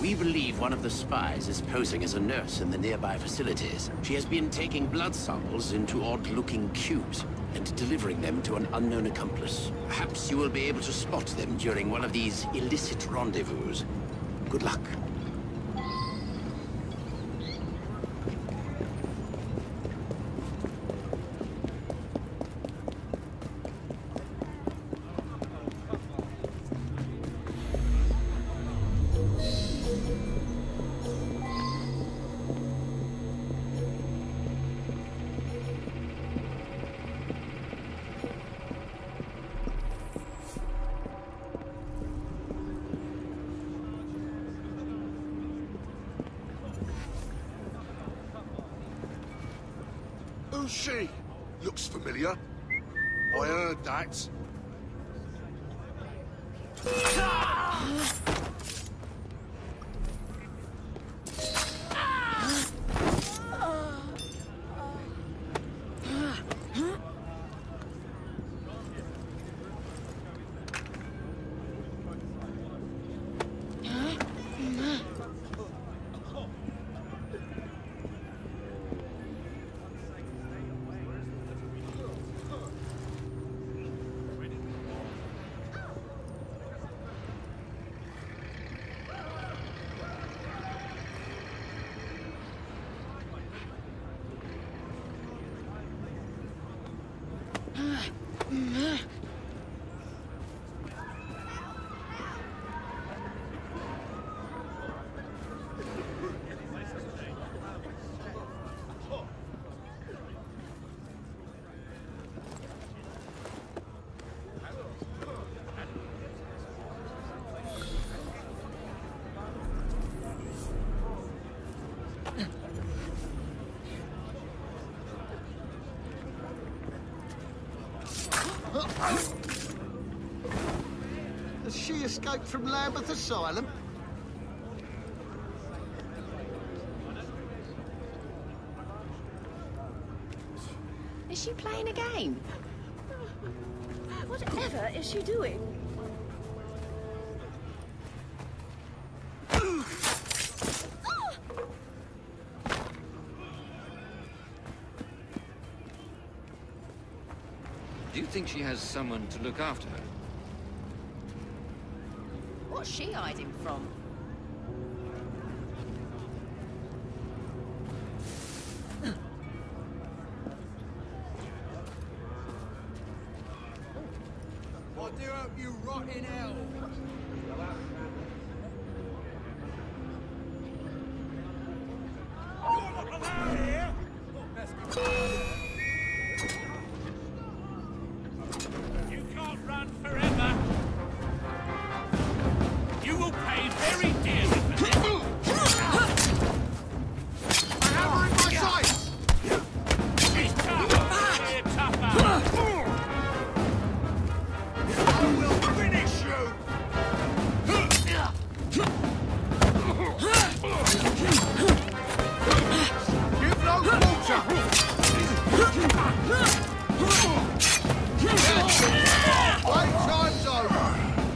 We believe one of the spies is posing as a nurse in the nearby facilities. She has been taking blood samples into odd-looking cubes and delivering them to an unknown accomplice. Perhaps you will be able to spot them during one of these illicit rendezvous. Good luck. Who's she? Looks familiar. I heard that. Has she escaped from Lambeth Asylum? Is she playing a game? Whatever is she doing? Do you think she has someone to look after her? What's she hiding from? I do hope you rot in hell. You're not allowed here. You can't run forever. You will pay very dearly for this. I have her in my sights! She's tough. We're tougher. I will finish you! Give no quarter! Playtime's over!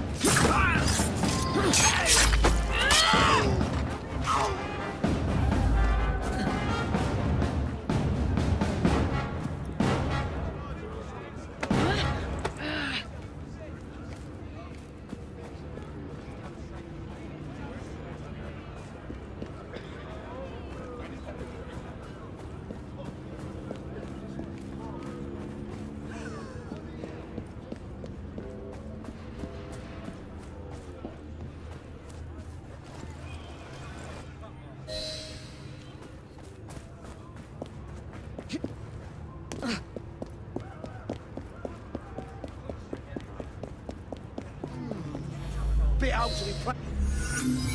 Bit out to be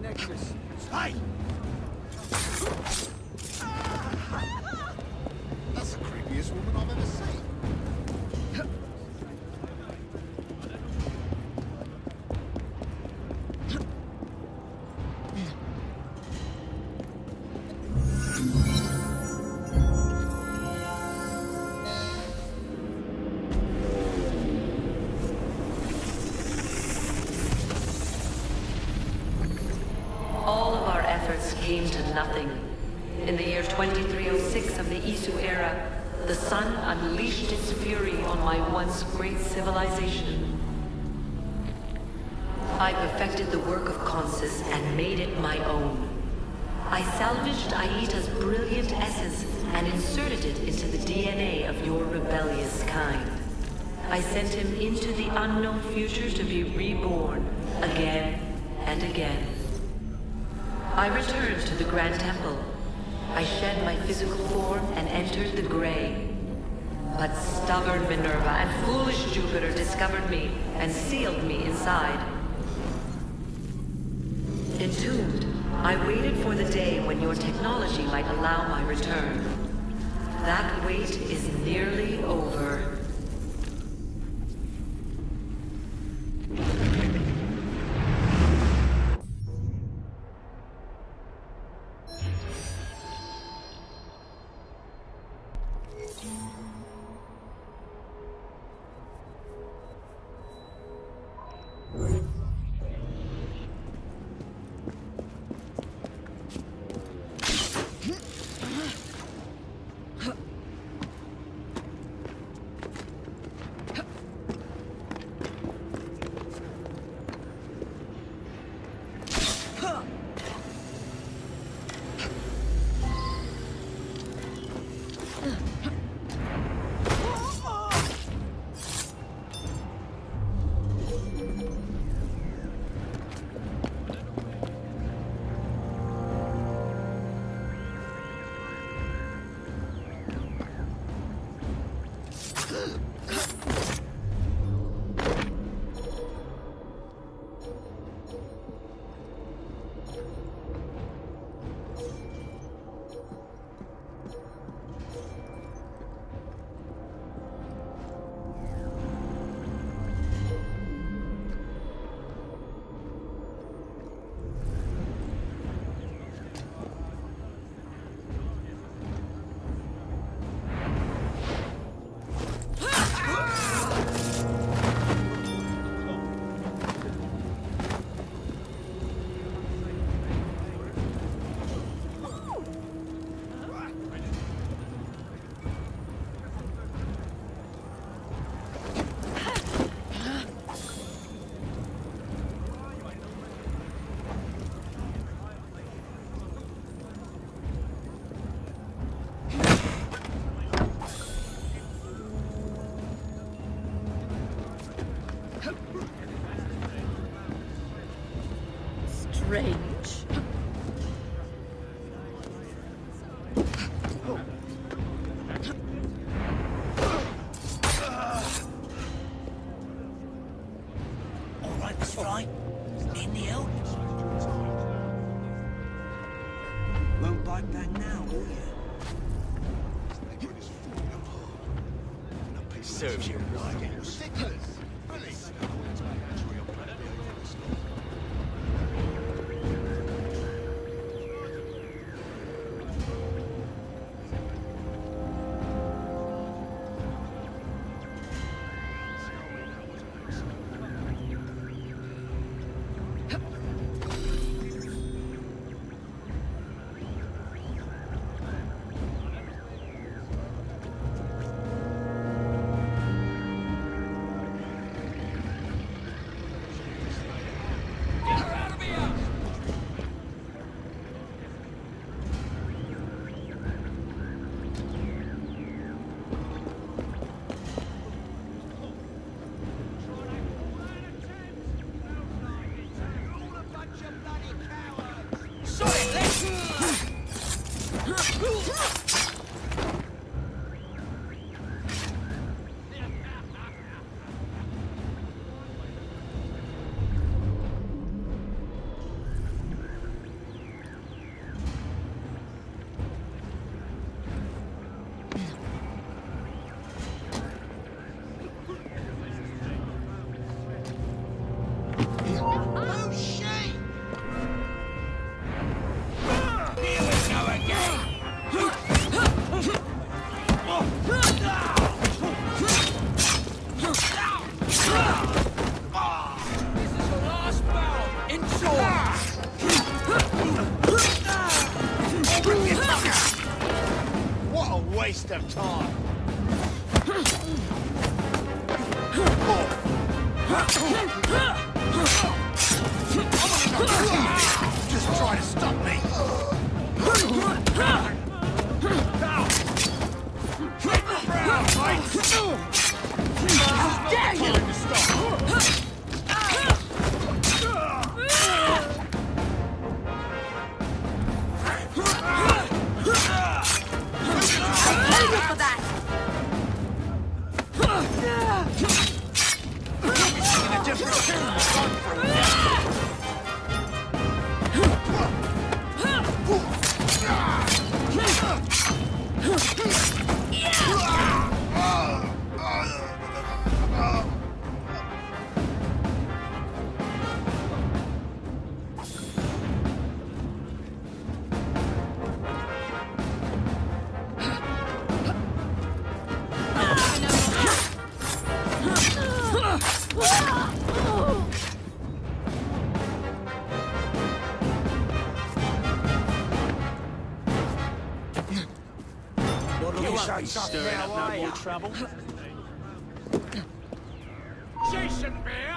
necklace. Hey! That's the creepiest woman I've ever seen. All of our efforts came to nothing. In the year 2306 of the Isu era, the sun unleashed its fury on my once great civilization. I perfected the work of Consus and made it my own. I salvaged Aita's brilliant essence and inserted it into the DNA of your rebellious kind. I sent him into the unknown future to be reborn again and again. I returned to the Grand Temple. I shed my physical form and entered the Grey. But stubborn Minerva and foolish Jupiter discovered me and sealed me inside. Entombed, I waited for the day when your technology might allow my return. That wait is nearly over. Strange. All right, Miss Fry. In the help? Won't bite back now, will you? Serves you right. Who's she? Here we go again! This is the last bout! Enjoy! What a waste of time. Just try to stop me. Stirring up no more trouble. Jason Bear!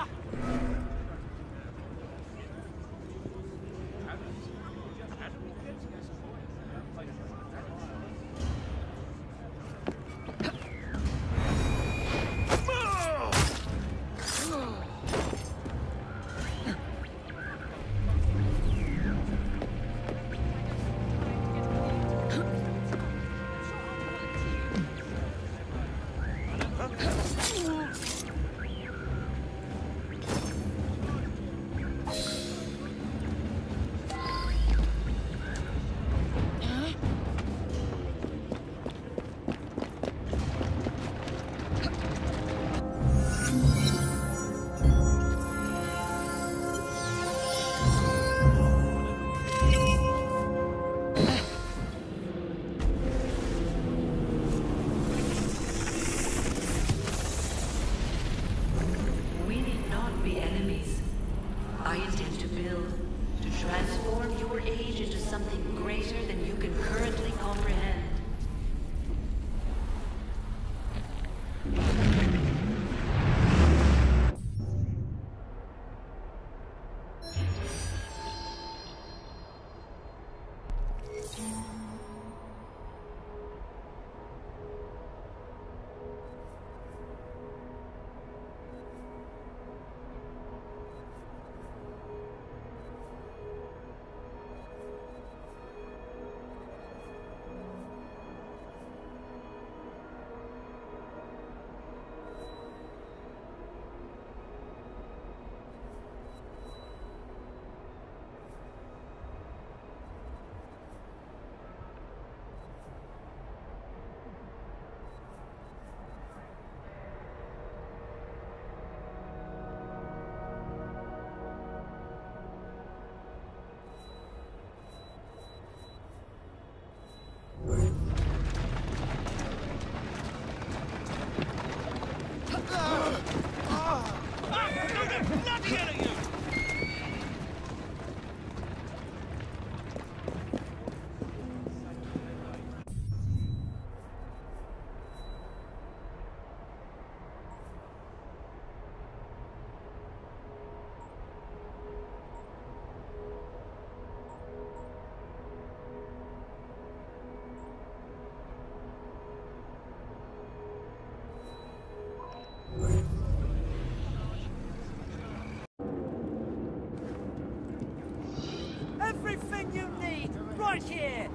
Everything you need, right here!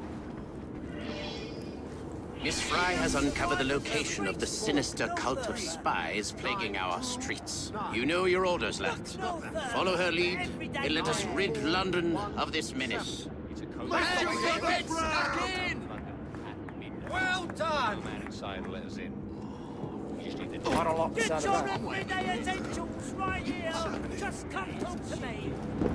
Miss Fry has uncovered the location of the sinister cult of spies plaguing our streets. You know your orders, lads. Follow her lead, and let us rid London of this menace. Well done! Man inside let us in. Quite a lot to Get sound your about. everyday essentials right here. Just come talk to me.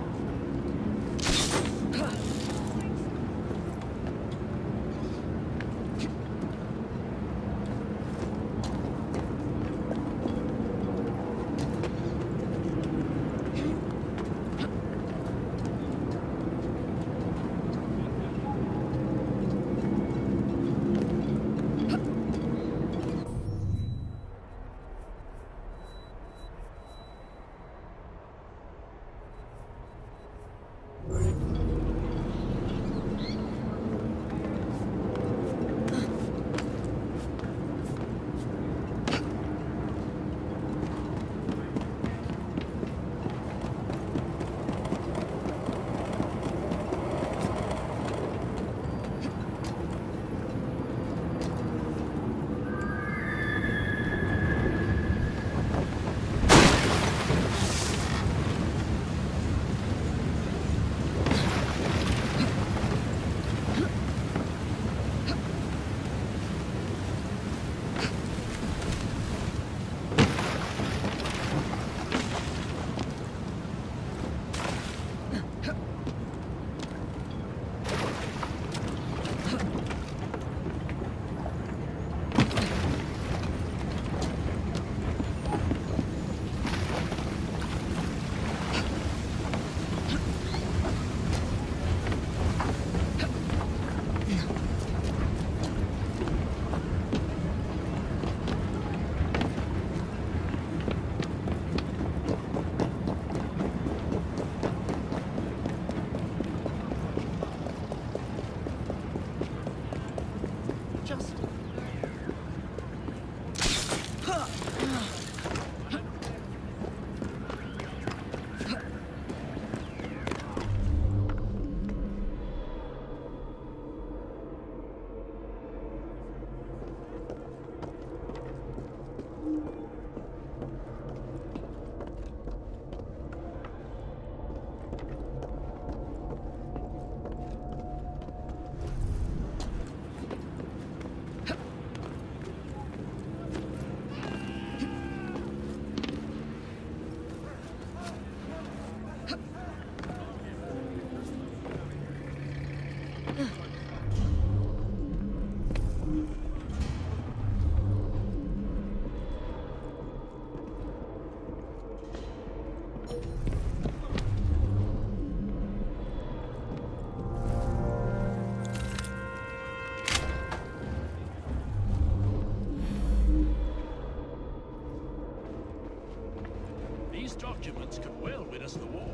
These documents could well win us the war.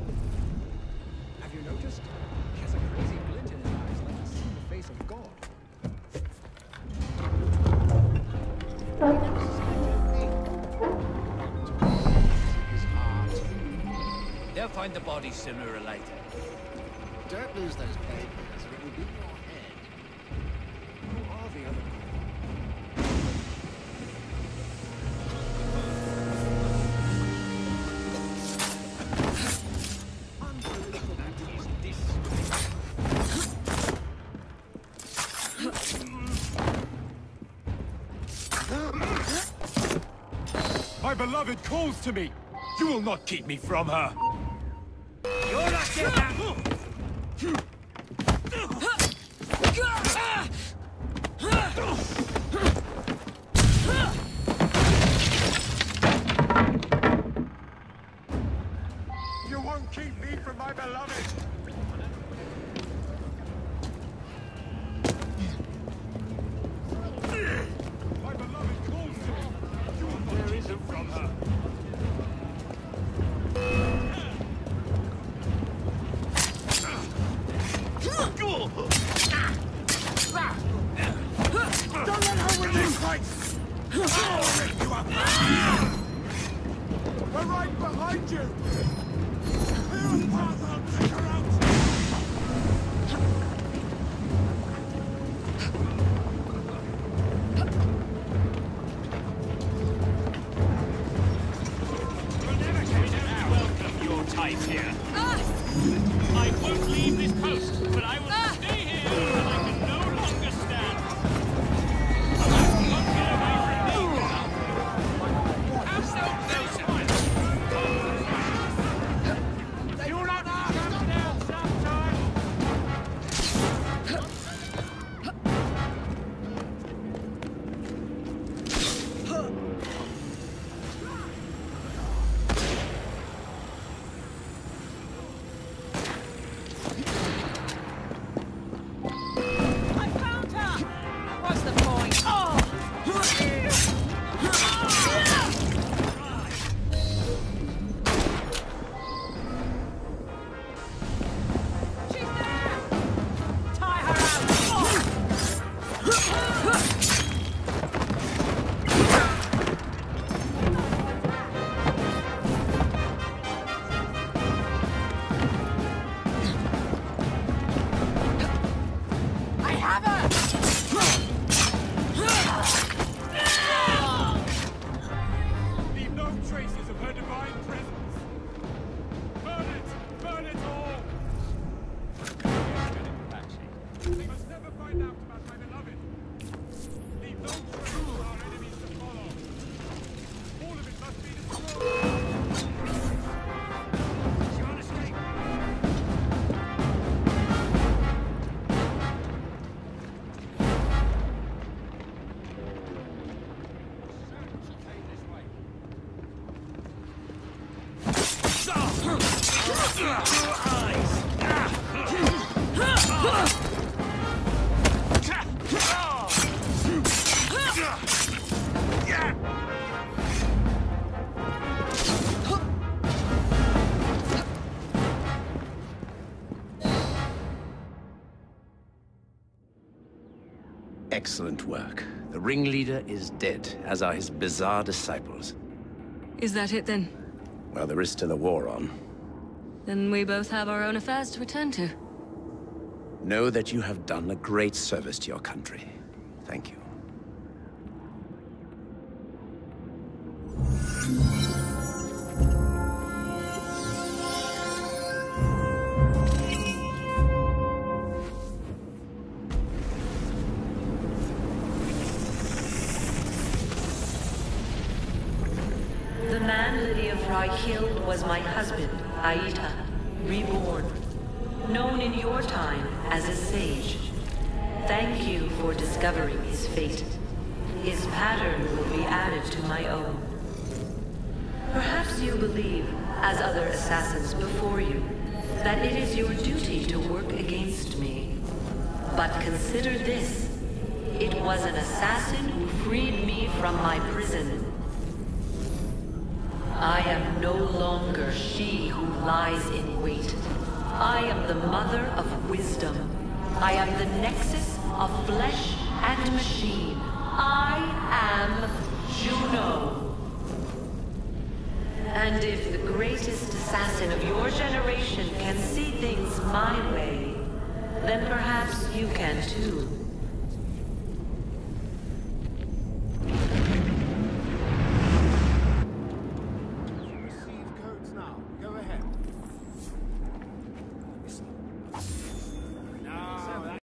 Have you noticed? He has a crazy glint in his eyes, like he's seen the face of God. His heart. They'll find the body sooner or later. Don't lose those papers, or it will be in your head. Who are the other people? My beloved calls to me. You will not keep me from her. You're not dead now! You won't keep me from my beloved. My beloved calls to me. You will not keep me from her. Don't let her win this fight! I'll rip you up! We're right behind you. I'll take her out! Welcome your type here. I won't leave this post, but I will stay here until I can no longer stand. You won't get away from me now. Excellent work. The ringleader is dead, as are his bizarre disciples. Is that it then? Well, there is still a war on. Then we both have our own affairs to attend to. Know that you have done a great service to your country. Thank you. The man Lydia Fry killed was my husband, Aita, reborn. Known in your time as a sage. Thank you for discovering his fate. His pattern will be added to my own. Perhaps you believe, as other assassins before you, that it is your duty to work against me. But consider this. It was an assassin who freed me from my prison. I am no longer she who lies in wait. I am the mother of wisdom. I am the nexus of flesh and machine. I am Juno. And if the greatest assassin of your generation can see things my way, then perhaps you can too.